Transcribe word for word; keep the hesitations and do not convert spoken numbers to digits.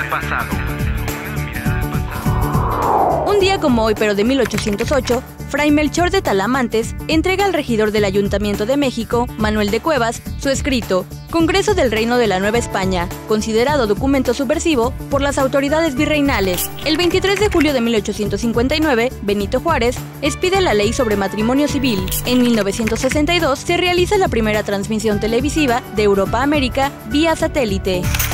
al pasado. Un día como hoy, pero de mil ochocientos ocho, Fray Melchor de Talamantes entrega al regidor del Ayuntamiento de México, Manuel de Cuevas, su escrito Congreso del Reino de la Nueva España, considerado documento subversivo por las autoridades virreinales. El veintitrés de julio de mil ochocientos cincuenta y nueve, Benito Juárez expide la ley sobre matrimonio civil. En mil novecientos sesenta y dos se realiza la primera transmisión televisiva de Europa a América vía satélite.